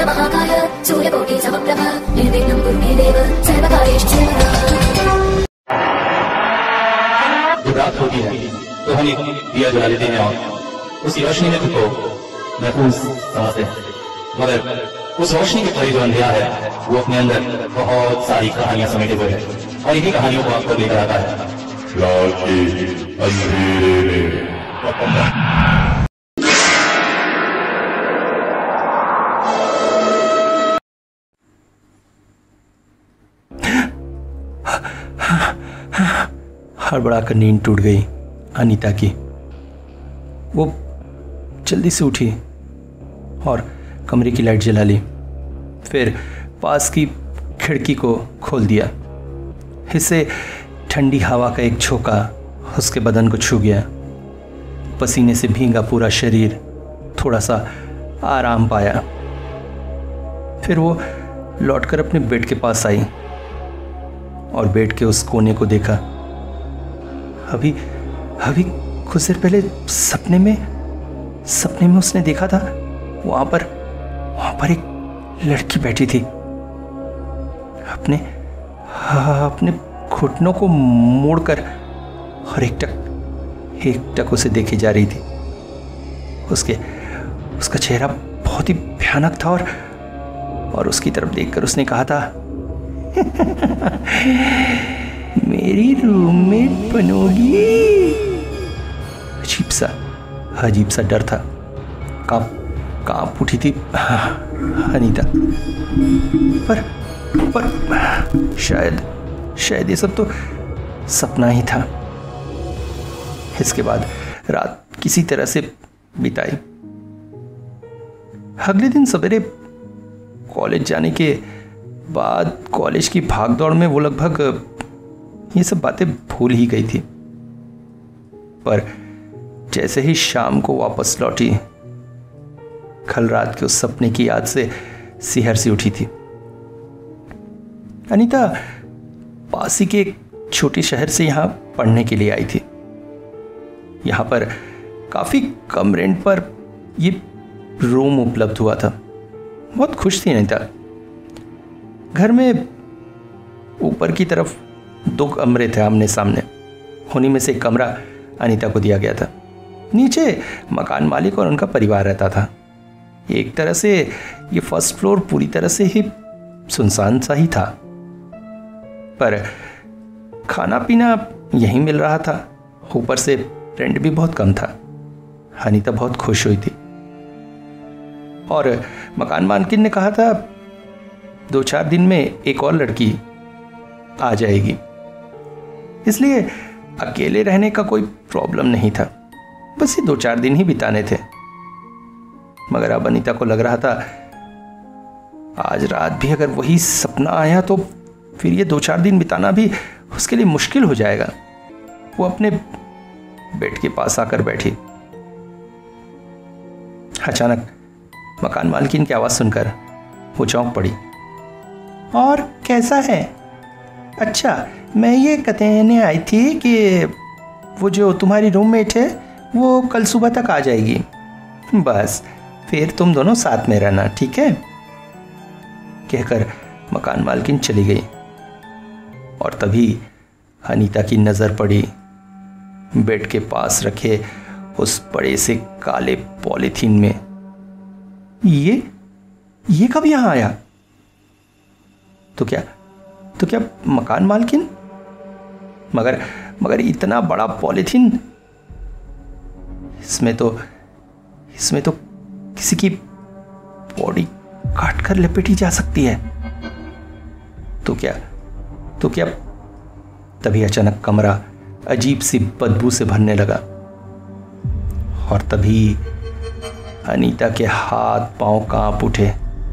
महाकाय सूर्यकोटि समप्रभ निर्विघ्नं कुरु मे देव सर्वकार्येषु सर्वदा। जब रात होती है तो हम एक दिया जला लेते हैं और उसकी रोशनी में खुद को महफूज समझते हैं, मगर उस रोशनी के परे जो अंधेरा है वो अपने अंदर बहुत सारी कहानियां समेटे हुए है और इन्हीं कहानियों को आपको लेकर आता है रात के अंधेरे में। हड़बड़ाकर नींद टूट गई अनीता की। वो जल्दी से उठी और कमरे की लाइट जला ली, फिर पास की खिड़की को खोल दिया। इससे ठंडी हवा का एक झोंका उसके बदन को छू गया। पसीने से भींगा पूरा शरीर थोड़ा सा आराम पाया। फिर वो लौटकर अपने बेड के पास आई और बेड के उस कोने को देखा। अभी कुछ देर पहले सपने में उसने देखा था वहां पर एक लड़की बैठी थी, अपने घुटनों को मोड़कर और एकटक उसे देखी जा रही थी। उसका चेहरा बहुत ही भयानक था और उसकी तरफ देखकर उसने कहा था मेरी रूममेट बनोगी। अजीब सा डर था। कांप उठी थी अनीता। पर शायद ये सब तो सपना ही था। इसके बाद रात किसी तरह से बिताई। अगले दिन सवेरे कॉलेज जाने के बाद कॉलेज की भागदौड़ में वो लगभग ये सब बातें भूल ही गई थी। पर जैसे ही शाम को वापस लौटी, कल रात के उस सपने की याद से सिहर सी उठी थी। अनीता पास ही के एक छोटे शहर से यहाँ पढ़ने के लिए आई थी। यहाँ पर काफी कम रेंट पर ये रूम उपलब्ध हुआ था। बहुत खुश थी अनीता। घर में ऊपर की तरफ 2 कमरे थे आमने सामने। उन्हीं में से एक कमरा अनीता को दिया गया था। नीचे मकान मालिक और उनका परिवार रहता था। एक तरह से ये फर्स्ट फ्लोर पूरी तरह से ही सुनसान सा ही था, पर खाना पीना यहीं मिल रहा था। ऊपर से रेंट भी बहुत कम था। अनीता बहुत खुश हुई थी और मकान मालकिन ने कहा था 2-4 दिन में एक और लड़की आ जाएगी, इसलिए अकेले रहने का कोई प्रॉब्लम नहीं था। बस ये 2-4 दिन ही बिताने थे। मगर अब अनीता को लग रहा था आज रात भी अगर वही सपना आया तो फिर ये 2-4 दिन बिताना भी उसके लिए मुश्किल हो जाएगा। वो अपने बेड के पास आकर बैठी। अचानक मकान मालकिन की आवाज सुनकर वो चौंक पड़ी। और कैसा है? अच्छा, मैं ये कहने आई थी कि वो जो तुम्हारी रूममेट है वो कल सुबह तक आ जाएगी। बस फिर तुम दोनों साथ में रहना, ठीक है? कहकर मकान मालकिन चली गई। और तभी अनीता की नजर पड़ी बेड के पास रखे उस बड़े से काले पॉलीथीन में। ये कब यहां आया? तो क्या मकान मालकिन? मगर इतना बड़ा पॉलीथीन, इसमें तो किसी की बॉडी काटकर लपेटी जा सकती है। तो क्या तभी अचानक कमरा अजीब सी बदबू से भरने लगा और तभी अनीता के हाथ पांव कांप उठे।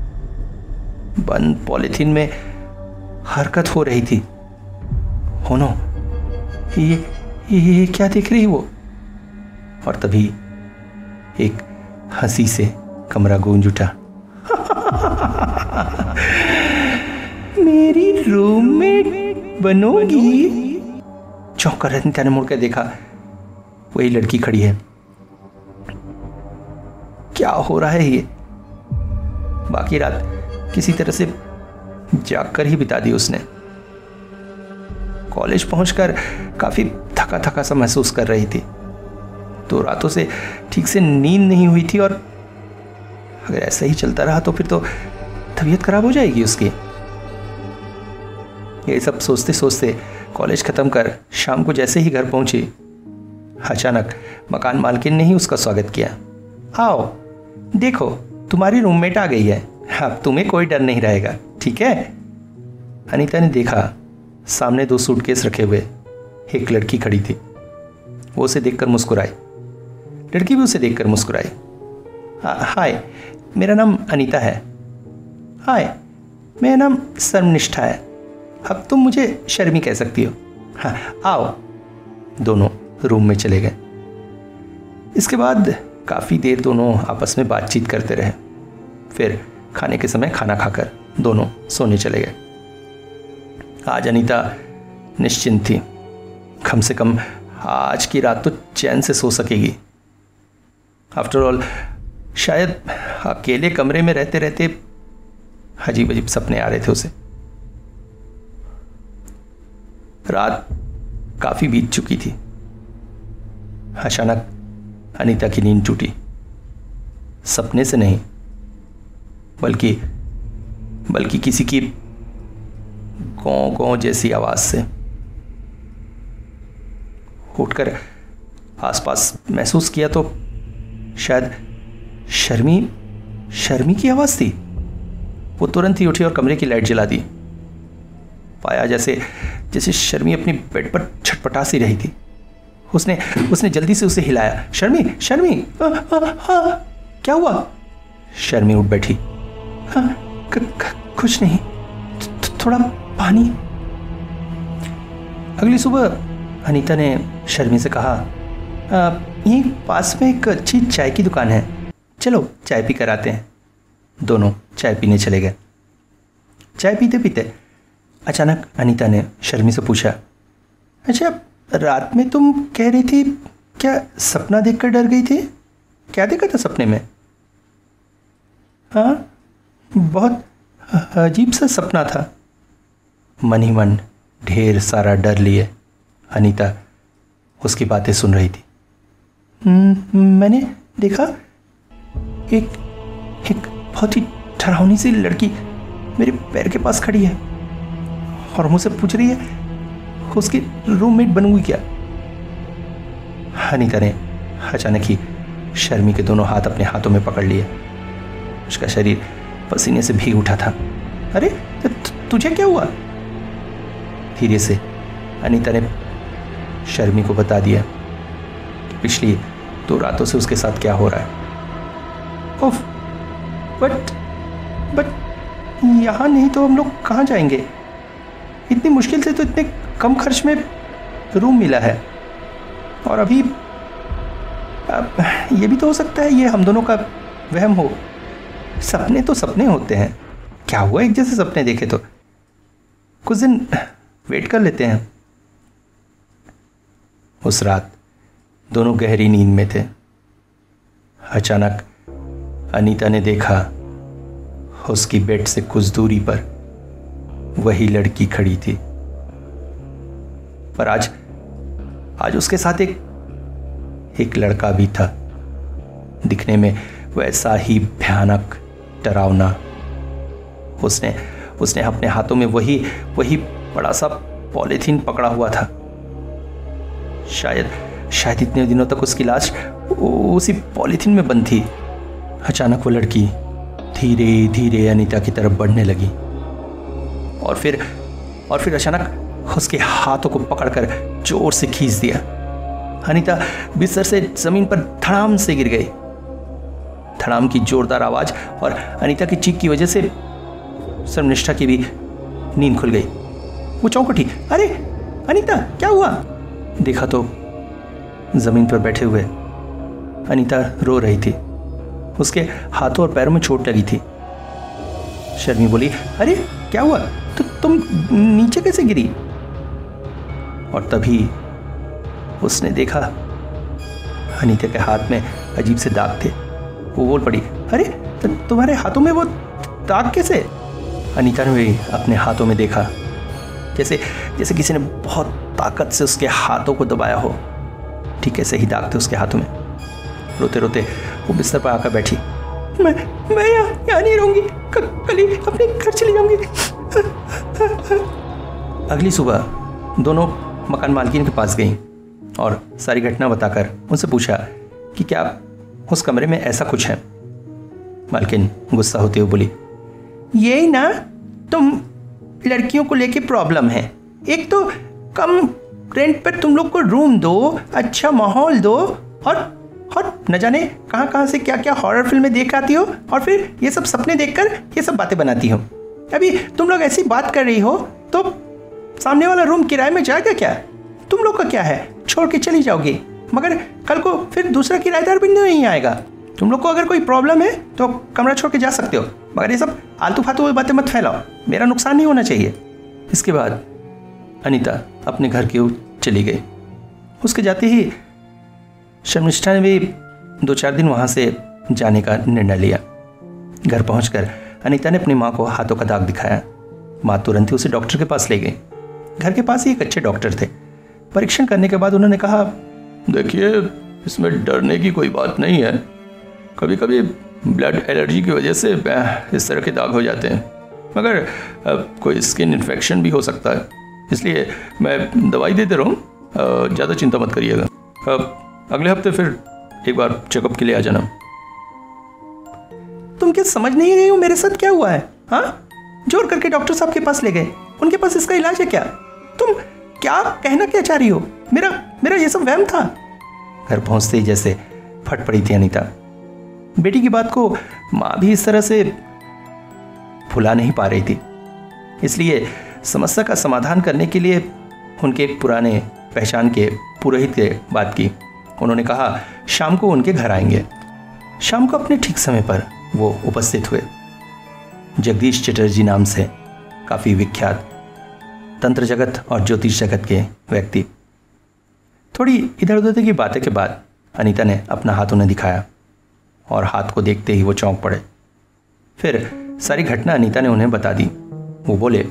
बंद पॉलीथीन में हरकत हो रही थी। हो नो, ये क्या देख रही वो? और तभी एक हंसी से कमरा गूंज उठा। मेरी रूममेट बनोगी? चौंक कर अनीता ने मुड़कर देखा, वही लड़की खड़ी है। क्या हो रहा है ये? बाकी रात किसी तरह से जाग कर ही बिता दी उसने। कॉलेज पहुंचकर काफी थका थका सा महसूस कर रही थी। 2 रातों से ठीक से नींद नहीं हुई थी और अगर ऐसा ही चलता रहा तो फिर तो तबीयत खराब हो जाएगी उसकी। ये सब सोचते सोचते कॉलेज खत्म कर शाम को जैसे ही घर पहुंची, अचानक मकान मालकिन ने ही उसका स्वागत किया। आओ, देखो तुम्हारी रूममेट आ गई है, अब तुम्हें कोई डर नहीं रहेगा, ठीक है। अनीता ने देखा सामने 2 सूटकेस रखे हुए एक लड़की खड़ी थी। वो उसे देखकर मुस्कुराई, लड़की भी उसे देखकर मुस्कुराई। हाय, मेरा नाम अनीता है। हाय, मेरा नाम सर्वनिष्ठा है, अब तुम मुझे शर्मी कह सकती हो। हाँ, आओ। दोनों रूम में चले गए। इसके बाद काफ़ी देर दोनों आपस में बातचीत करते रहे। फिर खाने के समय खाना खाकर दोनों सोने चले गए। आज अनीता निश्चिंत थी, कम से कम आज की रात तो चैन से सो सकेगी। आफ्टर ऑल शायद अकेले कमरे में रहते रहते अजीब अजीब सपने आ रहे थे उसे। रात काफी बीत चुकी थी। अचानक अनीता की नींद टूटी, सपने से नहीं बल्कि किसी की गौं गौं जैसी आवाज से। उठकर आसपास महसूस किया तो शायद शर्मी की आवाज थी। वो तुरंत ही उठी और कमरे की लाइट जला दी। पाया जैसे शर्मी अपनी बेड पर छटपटा सी रही थी। उसने जल्दी से उसे हिलाया। शर्मी, क्या हुआ? शर्मी उठ बैठी। कुछ नहीं, थोड़ा पानी। अगली सुबह अनीता ने शर्मी से कहा, यहीं पास में एक अच्छी चाय की दुकान है, चलो चाय पी कर आते हैं। दोनों चाय पीने चले गए। चाय पीते पीते अचानक अनीता ने शर्मी से पूछा, अच्छा रात में तुम कह रही थी क्या सपना देखकर डर गई थी? क्या देखा था सपने में? हाँ, बहुत अजीब सा सपना था। मन ही मन ढेर सारा डर लिए अनीता उसकी बातें सुन रही थी। मैंने देखा एक बहुत ही डरावनी सी लड़की मेरे पैर के पास खड़ी है और मुझसे पूछ रही है उसकी रूममेट बनूंगी क्या। अनीता ने अचानक ही शर्मी के दोनों हाथ अपने हाथों में पकड़ लिए। उसका शरीर पसीने से भीग उठा था। अरे तुझे क्या हुआ? धीरे से अनीता ने शर्मी को बता दिया कि पिछली 2 रातों से उसके साथ क्या हो रहा है। ओफ, बट यहाँ नहीं तो हम लोग कहाँ जाएंगे? इतनी मुश्किल से तो इतने कम खर्च में रूम मिला है। और अभी ये भी तो हो सकता है ये हम दोनों का वहम हो। सपने तो सपने होते हैं, क्या हुआ एक जैसे सपने देखे तो? कुछ दिन वेट कर लेते हैं। उस रात दोनों गहरी नींद में थे। अचानक अनीता ने देखा उसकी बेड से कुछ दूरी पर वही लड़की खड़ी थी, पर आज उसके साथ एक लड़का भी था, दिखने में वैसा ही भयानक डरावना। उसने अपने हाथों में वही बड़ा सा पॉलीथीन पकड़ा हुआ था। शायद इतने दिनों तक उसकी लाश उसी पॉलीथीन में बंद थी। अचानक वो लड़की धीरे धीरे अनीता की तरफ बढ़ने लगी और फिर अचानक उसके हाथों को पकड़कर जोर से खींच दिया। अनीता बिस्तर से जमीन पर धड़ाम से गिर गई। धड़ाम की जोरदार आवाज और अनीता की चीख की वजह से सर्वनिष्ठा की भी नींद खुल गई। वो चौंक उठी। अरे अनीता, क्या हुआ? देखा तो जमीन पर बैठे हुए अनीता रो रही थी। उसके हाथों और पैरों में चोट लगी थी। शर्मी बोली, अरे क्या हुआ? तो तुम नीचे कैसे गिरी? और तभी उसने देखा अनीता के हाथ में अजीब से दाग थे। वो बोल पड़ी, अरे तुम्हारे हाथों में वो दाग कैसे? अनीता ने भी अपने हाथों में देखा, जैसे जैसे किसी ने बहुत ताकत से उसके हाथों को दबाया हो। ठीक ऐसे ही दाग थे उसके हाथों में। रोते रोते वो बिस्तर पर आकर बैठी। मैं यहाँ नहीं रहूंगी, कल ही अपने घर चली जाऊंगी। अगली सुबह दोनों मकान मालकिन के पास गईं और सारी घटना बताकर उनसे पूछा कि क्या उस कमरे में ऐसा कुछ है। मालकिन गुस्सा होते हुए बोली, यही ना तुम लड़कियों को लेके प्रॉब्लम है। एक तो कम रेंट पर तुम लोग को रूम दो, अच्छा माहौल दो, और न जाने कहाँ कहाँ से क्या क्या हॉरर फिल्में देख आती हो, और फिर ये सब सपने देखकर ये सब बातें बनाती हो। अभी तुम लोग ऐसी बात कर रही हो तो सामने वाला रूम किराए में जाएगा क्या? तुम लोग का क्या है, छोड़ के चली जाओगी, मगर कल को फिर दूसरा किराएदार भी नहीं आएगा। तुम लोग को अगर कोई प्रॉब्लम है तो कमरा छोड़ के जा सकते हो, मगर ये सब आलतू फालतू बातें मत फैलाओ, मेरा नुकसान नहीं होना चाहिए। इसके बाद अनीता अपने घर की ओर चली गई। उसके जाते ही शर्मिष्ठा ने भी 2-4 दिन वहाँ से जाने का निर्णय लिया। घर पहुँचकर अनीता ने अपनी माँ को हाथों का दाग दिखाया। माँ तुरंत ही उसे डॉक्टर के पास ले गई। घर के पास ही एक अच्छे डॉक्टर थे। परीक्षण करने के बाद उन्होंने कहा, देखिए, इसमें डरने की कोई बात नहीं है। कभी कभी ब्लड एलर्जी की वजह से इस तरह के दाग हो जाते हैं, मगर कोई स्किन इन्फेक्शन भी हो सकता है, इसलिए मैं दवाई देते रहूँ, ज़्यादा चिंता मत करिएगा। अगले हफ्ते फिर एक बार चेकअप के लिए आ जाना। तुम क्या समझ नहीं रही हो मेरे साथ क्या हुआ है? हाँ, जोर करके डॉक्टर साहब के पास ले गए, उनके पास इसका इलाज है क्या? तुम क्या कहना क्या चाह रही हो? मेरा ये सब वहम था। घर पहुंचते ही जैसे फट पड़ी थी अनीता। बेटी की बात को माँ भी इस तरह से भुला नहीं पा रही थी, इसलिए समस्या का समाधान करने के लिए उनके एक पुराने पहचान के पुरोहित से बात की। उन्होंने कहा शाम को उनके घर आएंगे। शाम को अपने ठीक समय पर वो उपस्थित हुए। जगदीश चटर्जी नाम से काफ़ी विख्यात तंत्र जगत और ज्योतिष जगत के व्यक्ति। थोड़ी इधर उधर की बातें के बाद अनीता ने अपना हाथ उन्हें दिखाया और हाथ को देखते ही वो चौंक पड़े। फिर सारी घटना अनीता ने उन्हें बता दी। वो बोले,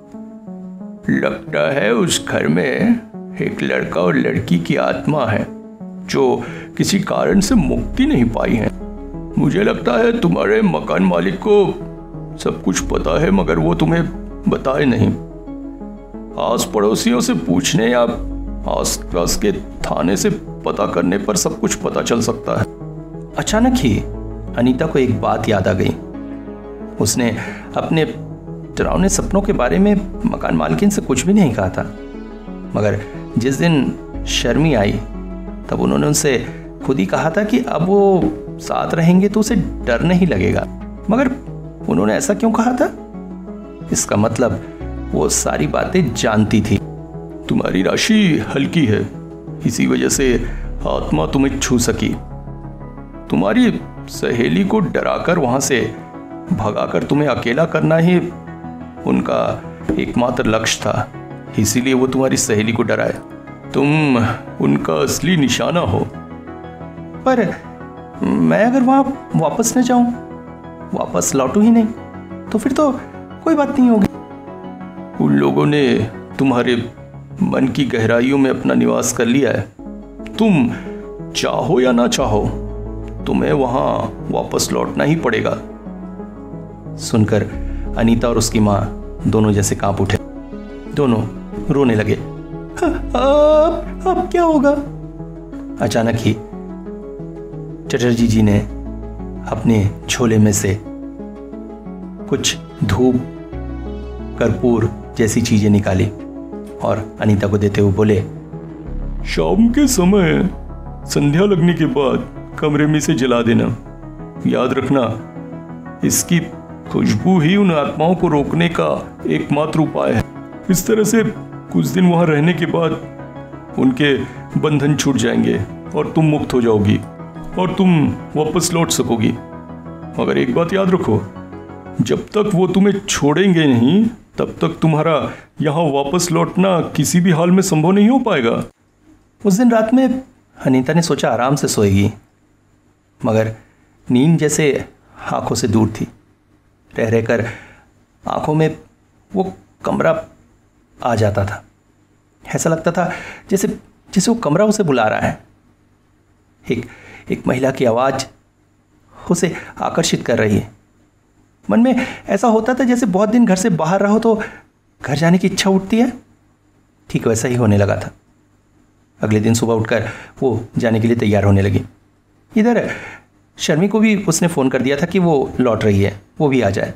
लगता है उस घर में एक लड़का और लड़की की आत्मा है जो किसी कारण से मुक्ति नहीं पाई है। मुझे लगता है तुम्हारे मकान मालिक को सब कुछ पता है, मगर वो तुम्हें बताए नहीं। आस पड़ोसियों से पूछने या आसपास के थाने से पता करने पर सब कुछ पता चल सकता है। अचानक ही अनीता को एक बात याद आ गई। उसने अपने डरावने सपनों के बारे में मकान मालकिन से कुछ भी नहीं कहा था, मगर जिस दिन शर्मी आई तब उन्होंने उनसे खुद ही कहा था कि अब वो साथ रहेंगे तो उसे डर नहीं लगेगा। मगर उन्होंने ऐसा क्यों कहा था? इसका मतलब वो सारी बातें जानती थी। तुम्हारी राशि हल्की है, इसी वजह से आत्मा तुम्हें छू सकी। तुम्हारी सहेली को डराकर वहां से भगाकर तुम्हें अकेला करना ही उनका एकमात्र लक्ष्य था, इसीलिए वो तुम्हारी सहेली को डराए। तुम उनका असली निशाना हो। पर मैं अगर वहां वापस न जाऊं, वापस लौटूं ही नहीं, तो फिर तो कोई बात नहीं होगी। उन लोगों ने तुम्हारे मन की गहराइयों में अपना निवास कर लिया है। तुम चाहो या ना चाहो, तुम्हें वहां वापस लौटना ही पड़ेगा। सुनकर अनीता और उसकी माँ दोनों जैसे कांप उठे। दोनों रोने लगे। अब क्या होगा? अचानक ही चटर्जी जी ने अपने झोले में से कुछ धूप, कर्पूर जैसी चीजें निकाली और अनीता को देते हुए बोले, शाम के समय संध्या लगने के बाद कमरे में से जला देना। याद रखना, इसकी खुशबू ही उन आत्माओं को रोकने का एकमात्र उपाय है। इस तरह से कुछ दिन वहां रहने के बाद उनके बंधन छूट जाएंगे और तुम मुक्त हो जाओगी और तुम वापस लौट सकोगी। मगर एक बात याद रखो, जब तक वो तुम्हें छोड़ेंगे नहीं तब तक तुम्हारा यहाँ वापस लौटना किसी भी हाल में संभव नहीं हो पाएगा। उस दिन रात में अनीता ने सोचा आराम से सोएगी, मगर नींद जैसे आंखों से दूर थी। रह रहकर आंखों में वो कमरा आ जाता था। ऐसा लगता था जैसे जैसे वो कमरा उसे बुला रहा है। एक महिला की आवाज़ उसे आकर्षित कर रही है। मन में ऐसा होता था जैसे बहुत दिन घर से बाहर रहो तो घर जाने की इच्छा उठती है। ठीक वैसा ही होने लगा था। अगले दिन सुबह उठकर वो जाने के लिए तैयार होने लगी। इधर शर्मी को भी उसने फ़ोन कर दिया था कि वो लौट रही है, वो भी आ जाए।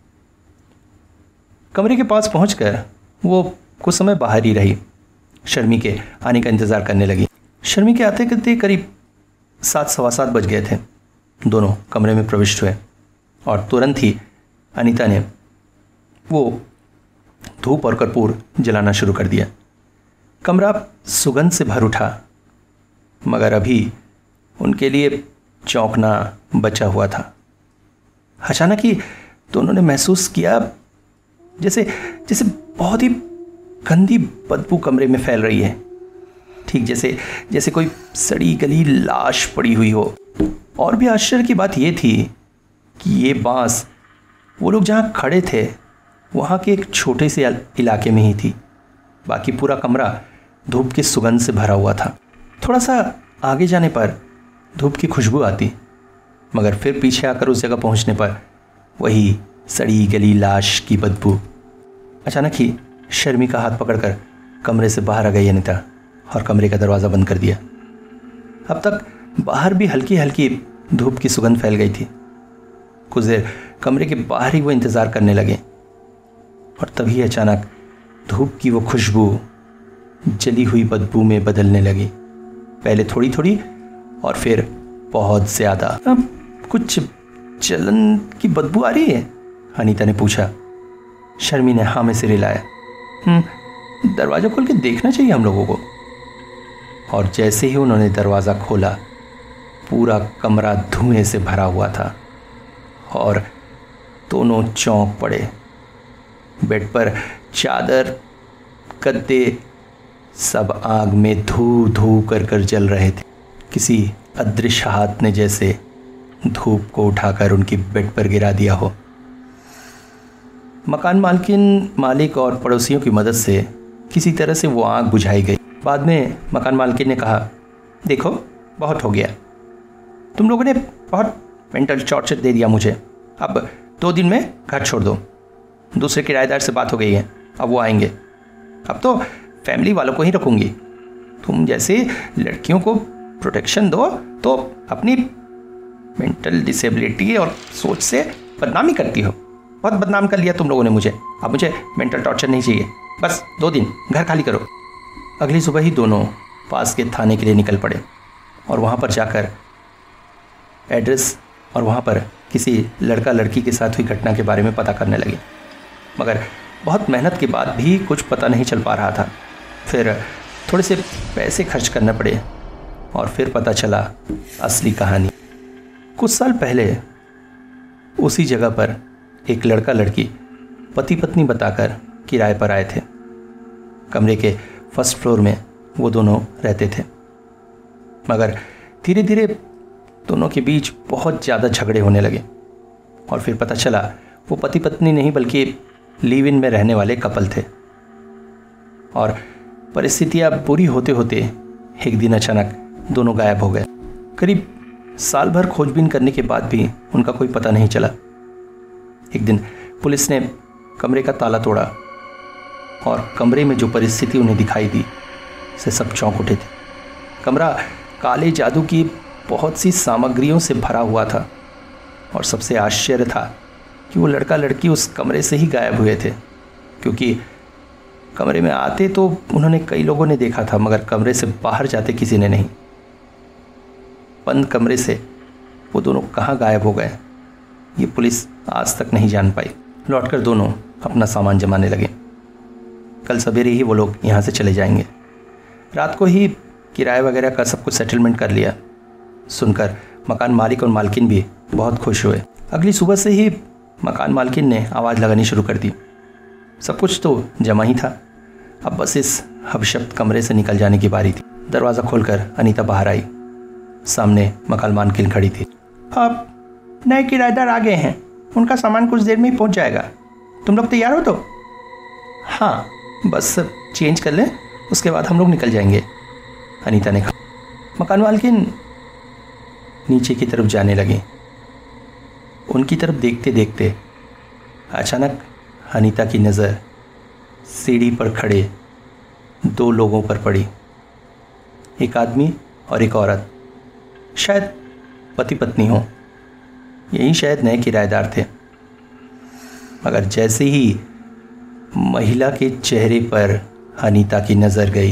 कमरे के पास पहुंचकर वो कुछ समय बाहर ही रही, शर्मी के आने का इंतज़ार करने लगी। शर्मी के आते करते करीब 7 सवा 7 बज गए थे। दोनों कमरे में प्रविष्ट हुए और तुरंत ही अनीता ने वो धूप और कर्पूर जलाना शुरू कर दिया। कमरा सुगंध से भर उठा, मगर अभी उनके लिए चौंकना बचा हुआ था। अचानक ही दोनों ने महसूस किया जैसे जैसे बहुत ही गंदी बदबू कमरे में फैल रही है। ठीक जैसे जैसे कोई सड़ी गली लाश पड़ी हुई हो। और भी आश्चर्य की बात यह थी कि ये बांस वो लोग जहाँ खड़े थे वहाँ के एक छोटे से इलाके में ही थी। बाकी पूरा कमरा धूप की सुगंध से भरा हुआ था। थोड़ा सा आगे जाने पर धूप की खुशबू आती, मगर फिर पीछे आकर उस जगह पहुँचने पर वही सड़ी गली लाश की बदबू। अचानक ही शर्मी का हाथ पकड़कर कमरे से बाहर आ गई अनीता और कमरे का दरवाज़ा बंद कर दिया। अब तक बाहर भी हल्की हल्की धूप की सुगंध फैल गई थी। कुछ देर कमरे के बाहर ही वो इंतज़ार करने लगे और तभी अचानक धूप की वो खुशबू जली हुई बदबू में बदलने लगी। पहले थोड़ी थोड़ी और फिर बहुत ज़्यादा। अब कुछ जलन की बदबू आ रही है? अनीता ने पूछा। शर्मी ने हाँ में सिर हिलाया। दरवाज़ा खोल के देखना चाहिए हम लोगों को। और जैसे ही उन्होंने दरवाज़ा खोला, पूरा कमरा धुएं से भरा हुआ था और दोनों चौंक पड़े। बेड पर चादर, गद्दे सब आग में धू धू कर जल रहे थे। किसी अदृश्य हाथ ने जैसे धूप को उठाकर उनकी बेड पर गिरा दिया हो। मकान मालिक और पड़ोसियों की मदद से किसी तरह से वो आग बुझाई गई। बाद में मकान मालिक ने कहा, देखो बहुत हो गया, तुम लोगों ने बहुत मेंटल टॉर्चर दे दिया मुझे। अब 2 दिन में घर छोड़ दो। दूसरे किराएदार से बात हो गई है, अब वो आएंगे। अब तो फैमिली वालों को ही रखूँगी। तुम जैसे लड़कियों को प्रोटेक्शन दो तो अपनी मेंटल डिसेबिलिटी और सोच से बदनामी करती हो। बहुत बदनाम कर लिया तुम लोगों ने मुझे। अब मुझे मेंटल टॉर्चर नहीं चाहिए। बस 2 दिन घर खाली करो। अगली सुबह ही दोनों पास के थाने के लिए निकल पड़े और वहाँ पर जाकर एड्रेस और वहाँ पर किसी लड़का लड़की के साथ हुई घटना के बारे में पता करने लगे। मगर बहुत मेहनत के बाद भी कुछ पता नहीं चल पा रहा था। फिर थोड़े से पैसे खर्च करने पड़े और फिर पता चला असली कहानी। कुछ साल पहले उसी जगह पर एक लड़का लड़की पति पत्नी बताकर किराए पर आए थे। कमरे के फर्स्ट फ्लोर में वो दोनों रहते थे, मगर धीरे धीरे दोनों के बीच बहुत ज़्यादा झगड़े होने लगे और फिर पता चला वो पति पत्नी नहीं बल्कि लिव इन में रहने वाले कपल थे। और परिस्थितियाँ बुरी होते होते एक दिन अचानक दोनों गायब हो गए। करीब साल भर खोजबीन करने के बाद भी उनका कोई पता नहीं चला। एक दिन पुलिस ने कमरे का ताला तोड़ा और कमरे में जो परिस्थिति उन्हें दिखाई दी से सब चौंक उठे थे। कमरा काले जादू की बहुत सी सामग्रियों से भरा हुआ था और सबसे आश्चर्य था कि वो लड़का लड़की उस कमरे से ही गायब हुए थे, क्योंकि कमरे में आते तो उन्होंने कई लोगों ने देखा था, मगर कमरे से बाहर जाते किसी ने नहीं। बंद कमरे से वो दोनों कहाँ गायब हो गए ये पुलिस आज तक नहीं जान पाई। लौटकर दोनों अपना सामान जमाने लगे। कल सवेरे ही वो लोग यहाँ से चले जाएंगे। रात को ही किराए वगैरह का सब कुछ सेटलमेंट कर लिया। सुनकर मकान मालिक और मालकिन भी बहुत खुश हुए। अगली सुबह से ही मकान मालकिन ने आवाज़ लगानी शुरू कर दी। सब कुछ तो जमा ही था, अब बस इस हबशब्द कमरे से निकल जाने की बारी थी। दरवाज़ा खोलकर अनीता बाहर आई। सामने मकान मालकिन खड़ी थी। अब नए किराएदार आ गए हैं, उनका सामान कुछ देर में ही पहुंच जाएगा। तुम लोग तैयार हो तो? हाँ, बस चेंज कर लें, उसके बाद हम लोग निकल जाएंगे, अनीता ने कहा। मकान मालकिन नीचे की तरफ जाने लगे। उनकी तरफ देखते देखते अचानक अनीता की नज़र सीढ़ी पर खड़े 2 लोगों पर पड़ी। एक आदमी और एक औरत, शायद पति पत्नी हो, यही शायद नए किराएदार थे। मगर जैसे ही महिला के चेहरे पर अनीता की नज़र गई,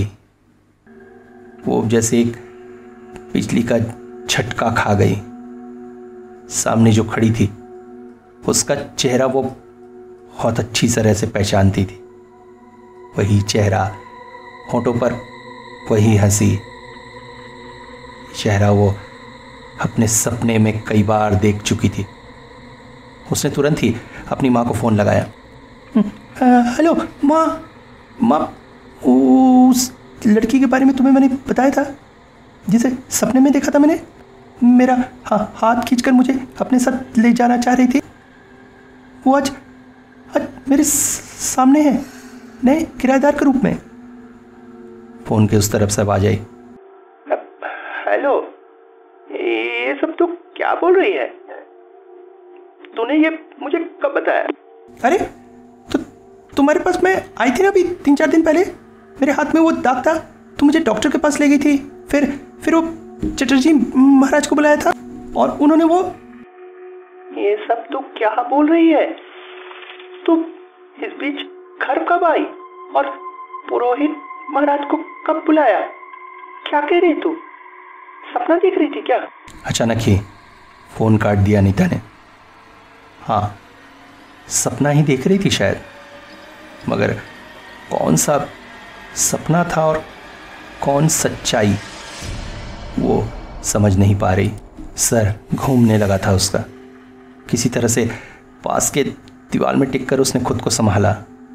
वो जैसे एक बिजली का झटका खा गई। सामने जो खड़ी थी उसका चेहरा वो बहुत अच्छी तरह से पहचानती थी। वही चेहरा, होठों पर वही हंसी, चेहरा वो अपने सपने में कई बार देख चुकी थी। उसने तुरंत ही अपनी माँ को फ़ोन लगाया। हेलो माँ, उस लड़की के बारे में तुम्हें मैंने बताया था, जिसे सपने में देखा था मैंने। मेरा हाथ खींचकर मुझे अपने साथ ले जाना चाह रही थी। वो आज मेरे सामने है, नए किराएदार के रूप में। फ़ोन के उस तरफ से आवाज आई। हेलो, ये सब तो क्या बोल रही है? तूने ये मुझे कब बताया? अरे तो तुम्हारे पास मैं आई थी ना अभी 3-4 दिन पहले। मेरे हाथ में वो दाग था, तुम मुझे डॉक्टर के पास ले गई थी। फिर वो चटर्जी महाराज को बुलाया था और उन्होंने वो। ये सब तो क्या बोल रही है? तुम इस बीच घर कब आई और पुरोहित महाराज को कब बुलाया? क्या कह रही तू? सपना देख रही थी क्या? अचानक ही फोन काट दिया अनीता ने। हाँ, सपना ही देख रही थी शायद, मगर कौन सा सपना था और कौन सच्चाई, वो समझ नहीं पा रही। सर घूमने लगा था उसका। किसी तरह से पास के दीवार में टिककर उसने खुद को संभाला।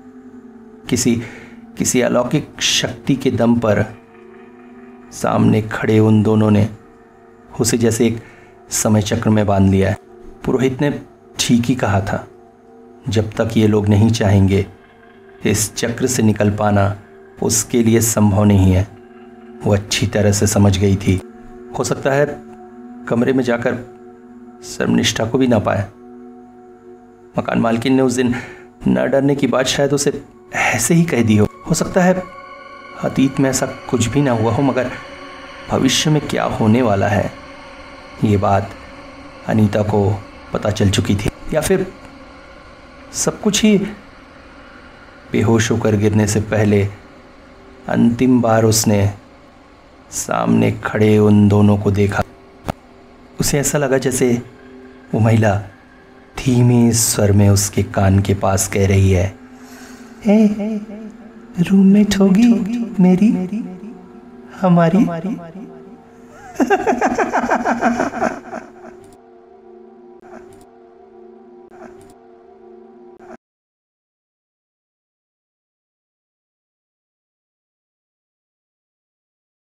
किसी अलौकिक शक्ति के दम पर सामने खड़े उन दोनों ने उसे जैसे एक समय चक्र में बांध लिया है। पुरोहित ने ठीक ही कहा था, जब तक ये लोग नहीं चाहेंगे इस चक्र से निकल पाना उसके लिए संभव नहीं है। वो अच्छी तरह से समझ गई थी। हो सकता है कमरे में जाकर सर्वनिष्ठा को भी ना पाए। मकान मालकिन ने उस दिन न डरने की बात शायद उसे ऐसे ही कह दी हो सकता है अतीत में ऐसा कुछ भी ना हुआ हो, मगर भविष्य में क्या होने वाला है ये बात अनीता को पता चल चुकी थी। या फिर सब कुछ ही बेहोश होकर गिरने से पहले अंतिम बार उसने सामने खड़े उन दोनों को देखा। उसे ऐसा लगा जैसे वो महिला धीमे स्वर में उसके कान के पास कह रही है, रूममेट होगी मेरी, हमारी।